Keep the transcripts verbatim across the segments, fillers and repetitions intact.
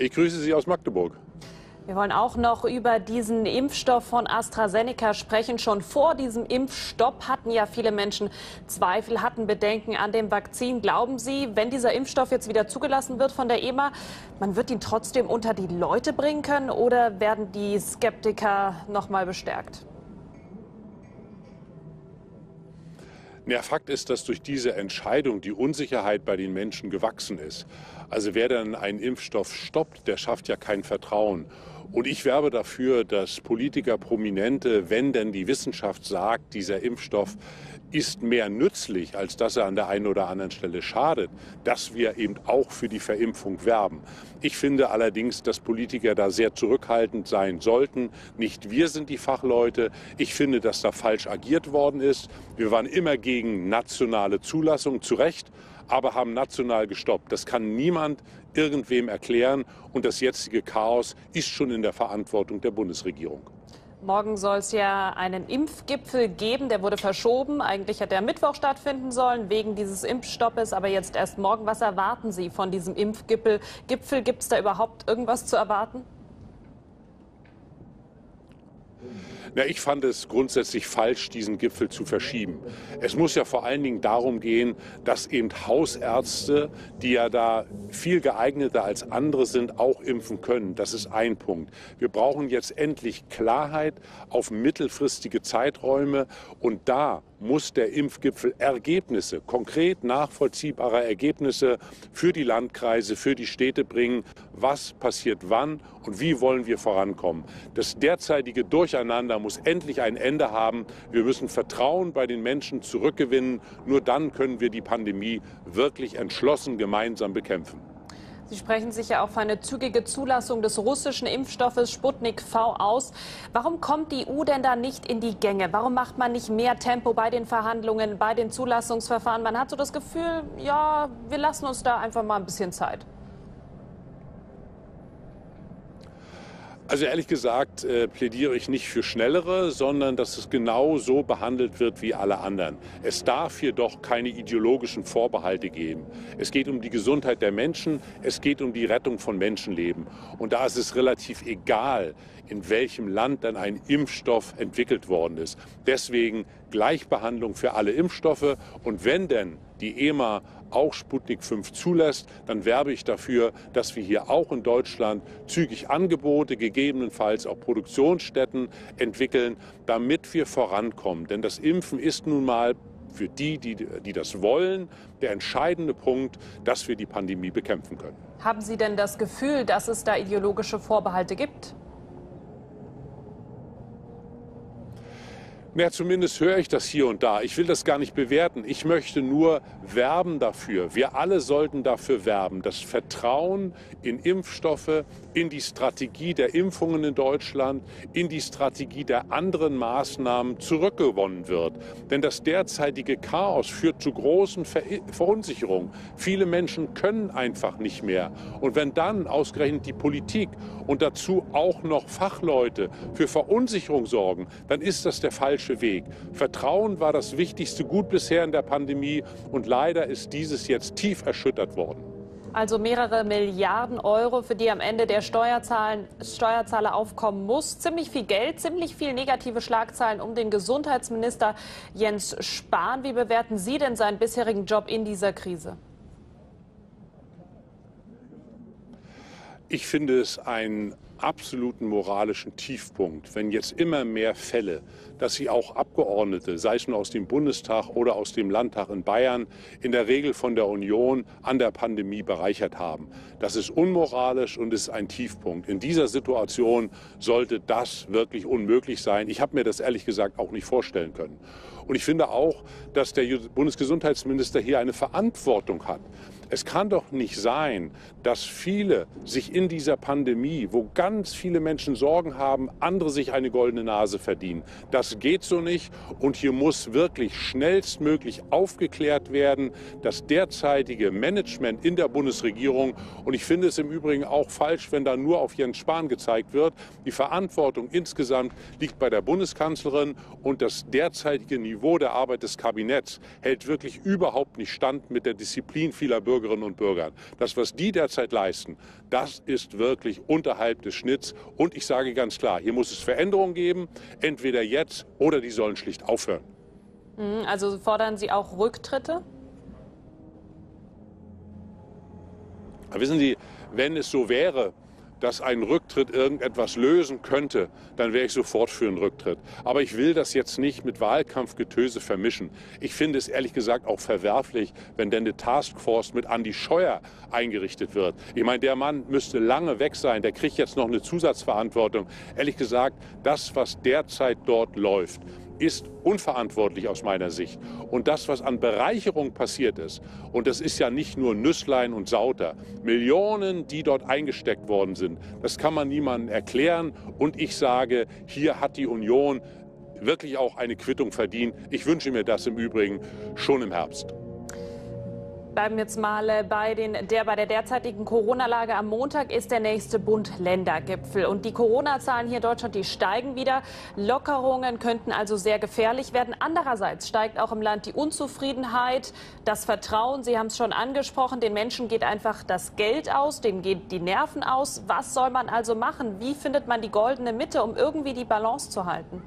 Ich grüße Sie aus Magdeburg. Wir wollen auch noch über diesen Impfstoff von AstraZeneca sprechen. Schon vor diesem Impfstopp hatten ja viele Menschen Zweifel, hatten Bedenken an dem Vakzin. Glauben Sie, wenn dieser Impfstoff jetzt wieder zugelassen wird von der E M A, man wird ihn trotzdem unter die Leute bringen können, oder werden die Skeptiker noch mal bestärkt? Ja, Fakt ist, dass durch diese Entscheidung die Unsicherheit bei den Menschen gewachsen ist. Also wer dann einen Impfstoff stoppt, der schafft ja kein Vertrauen. Und ich werbe dafür, dass Politiker, Prominente, wenn denn die Wissenschaft sagt, dieser Impfstoff ist mehr nützlich, als dass er an der einen oder anderen Stelle schadet, dass wir eben auch für die Verimpfung werben. Ich finde allerdings, dass Politiker da sehr zurückhaltend sein sollten. Nicht wir sind die Fachleute. Ich finde, dass da falsch agiert worden ist. Wir waren immer gegen nationale Zulassung, zu Recht, aber haben national gestoppt. Das kann niemand irgendwem erklären. Und das jetzige Chaos ist schon in der Verantwortung der Bundesregierung. Morgen soll es ja einen Impfgipfel geben, der wurde verschoben. Eigentlich hätte er Mittwoch stattfinden sollen, wegen dieses Impfstoppes, aber jetzt erst morgen. Was erwarten Sie von diesem Impfgipfel? Gipfel, gibt es da überhaupt irgendwas zu erwarten? Na, ich fand es grundsätzlich falsch, diesen Gipfel zu verschieben. Es muss ja vor allen Dingen darum gehen, dass eben Hausärzte, die ja da viel geeigneter als andere sind, auch impfen können. Das ist ein Punkt. Wir brauchen jetzt endlich Klarheit auf mittelfristige Zeiträume, und da muss der Impfgipfel Ergebnisse, konkret nachvollziehbare Ergebnisse für die Landkreise, für die Städte bringen. Was passiert wann und wie wollen wir vorankommen? Das derzeitige Durcheinander muss endlich ein Ende haben. Wir müssen Vertrauen bei den Menschen zurückgewinnen. Nur dann können wir die Pandemie wirklich entschlossen gemeinsam bekämpfen. Sie sprechen sich ja auch für eine zügige Zulassung des russischen Impfstoffes Sputnik V aus. Warum kommt die E U denn da nicht in die Gänge? Warum macht man nicht mehr Tempo bei den Verhandlungen, bei den Zulassungsverfahren? Man hat so das Gefühl, ja, wir lassen uns da einfach mal ein bisschen Zeit. Also ehrlich gesagt äh, plädiere ich nicht für Schnellere, sondern dass es genau so behandelt wird wie alle anderen. Es darf jedoch keine ideologischen Vorbehalte geben. Es geht um die Gesundheit der Menschen, es geht um die Rettung von Menschenleben. Und da ist es relativ egal, in welchem Land dann ein Impfstoff entwickelt worden ist. Deswegen Gleichbehandlung für alle Impfstoffe. Und wenn denn die E M A auch Sputnik fünf zulässt, dann werbe ich dafür, dass wir hier auch in Deutschland zügig Angebote, gegebenenfalls auch Produktionsstätten entwickeln, damit wir vorankommen. Denn das Impfen ist nun mal für die, die, die das wollen, der entscheidende Punkt, dass wir die Pandemie bekämpfen können. Haben Sie denn das Gefühl, dass es da ideologische Vorbehalte gibt? Ja, zumindest höre ich das hier und da. Ich will das gar nicht bewerten. Ich möchte nur werben dafür. Wir alle sollten dafür werben, dass Vertrauen in Impfstoffe, in die Strategie der Impfungen in Deutschland, in die Strategie der anderen Maßnahmen zurückgewonnen wird. Denn das derzeitige Chaos führt zu großen Ver Verunsicherungen. Viele Menschen können einfach nicht mehr. Und wenn dann ausgerechnet die Politik und dazu auch noch Fachleute für Verunsicherung sorgen, dann ist das der falsche Weg. Vertrauen war das wichtigste Gut bisher in der Pandemie, und leider ist dieses jetzt tief erschüttert worden. Also mehrere Milliarden Euro, für die am Ende der Steuerzahlen, Steuerzahler aufkommen muss. Ziemlich viel Geld, ziemlich viel negative Schlagzeilen um den Gesundheitsminister Jens Spahn. Wie bewerten Sie denn seinen bisherigen Job in dieser Krise? Ich finde es einen absoluten moralischen Tiefpunkt, wenn jetzt immer mehr Fälle, dass sie auch Abgeordnete, sei es nur aus dem Bundestag oder aus dem Landtag in Bayern, in der Regel von der Union an der Pandemie bereichert haben. Das ist unmoralisch und ist ein Tiefpunkt. In dieser Situation sollte das wirklich unmöglich sein. Ich habe mir das ehrlich gesagt auch nicht vorstellen können. Und ich finde auch, dass der Bundesgesundheitsminister hier eine Verantwortung hat. Es kann doch nicht sein, dass viele sich in dieser Pandemie, wo ganz viele Menschen Sorgen haben, andere sich eine goldene Nase verdienen. Das geht so nicht, und hier muss wirklich schnellstmöglich aufgeklärt werden, das derzeitige Management in der Bundesregierung. Und ich finde es im Übrigen auch falsch, wenn da nur auf Jens Spahn gezeigt wird. Die Verantwortung insgesamt liegt bei der Bundeskanzlerin, und das derzeitige Niveau der Arbeit des Kabinetts hält wirklich überhaupt nicht stand mit der Disziplin vieler Bürger Bürgerinnen und Bürgern. Das, was die derzeit leisten, das ist wirklich unterhalb des Schnitts. Und ich sage ganz klar, hier muss es Veränderungen geben, entweder jetzt oder die sollen schlicht aufhören. Also fordern Sie auch Rücktritte? Wissen Sie, wenn es so wäre, dass ein Rücktritt irgendetwas lösen könnte, dann wäre ich sofort für einen Rücktritt. Aber ich will das jetzt nicht mit Wahlkampfgetöse vermischen. Ich finde es ehrlich gesagt auch verwerflich, wenn denn eine Taskforce mit Andi Scheuer eingerichtet wird. Ich meine, der Mann müsste lange weg sein, der kriegt jetzt noch eine Zusatzverantwortung. Ehrlich gesagt, das, was derzeit dort läuft, ist unverantwortlich aus meiner Sicht. Und das, was an Bereicherung passiert ist, und das ist ja nicht nur Nüsslein und Sauter, Millionen, die dort eingesteckt worden sind, das kann man niemandem erklären. Und ich sage, hier hat die Union wirklich auch eine Quittung verdient. Ich wünsche mir das im Übrigen schon im Herbst. Bleiben jetzt mal bei, den, der, bei der derzeitigen Corona-Lage. Am Montag ist der nächste Bund-Länder-Gipfel. Und die Corona-Zahlen hier in Deutschland, die steigen wieder. Lockerungen könnten also sehr gefährlich werden. Andererseits steigt auch im Land die Unzufriedenheit, das Vertrauen. Sie haben es schon angesprochen, den Menschen geht einfach das Geld aus, denen gehen die Nerven aus. Was soll man also machen? Wie findet man die goldene Mitte, um irgendwie die Balance zu halten?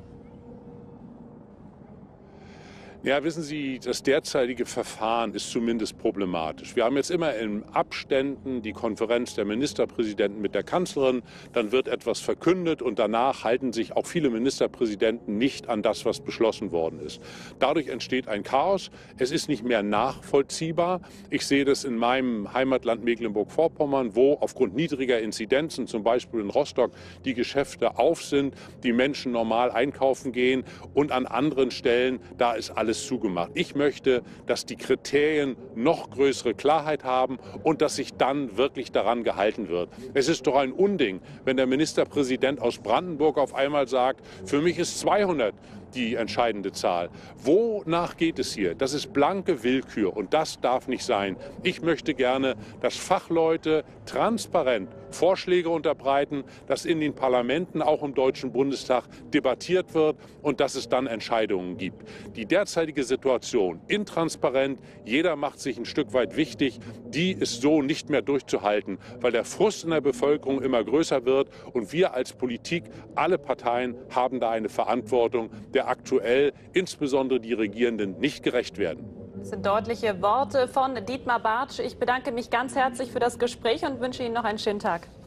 Ja, wissen Sie, das derzeitige Verfahren ist zumindest problematisch. Wir haben jetzt immer in Abständen die Konferenz der Ministerpräsidenten mit der Kanzlerin. Dann wird etwas verkündet und danach halten sich auch viele Ministerpräsidenten nicht an das, was beschlossen worden ist. Dadurch entsteht ein Chaos. Es ist nicht mehr nachvollziehbar. Ich sehe das in meinem Heimatland Mecklenburg-Vorpommern, wo aufgrund niedriger Inzidenzen, zum Beispiel in Rostock, die Geschäfte auf sind, die Menschen normal einkaufen gehen, und an anderen Stellen, da ist alles zugemacht. Ich möchte, dass die Kriterien noch größere Klarheit haben und dass sich dann wirklich daran gehalten wird. Es ist doch ein Unding, wenn der Ministerpräsident aus Brandenburg auf einmal sagt, für mich ist zweihundert die entscheidende Zahl. Wonach geht es hier? Das ist blanke Willkür und das darf nicht sein. Ich möchte gerne, dass Fachleute transparent Vorschläge unterbreiten, dass in den Parlamenten, auch im Deutschen Bundestag, debattiert wird und dass es dann Entscheidungen gibt. Die derzeitige Situation, intransparent, jeder macht sich ein Stück weit wichtig, die ist so nicht mehr durchzuhalten, weil der Frust in der Bevölkerung immer größer wird und wir als Politik, alle Parteien haben da eine Verantwortung, der aktuell insbesondere die Regierenden nicht gerecht werden. Das sind deutliche Worte von Dietmar Bartsch. Ich bedanke mich ganz herzlich für das Gespräch und wünsche Ihnen noch einen schönen Tag.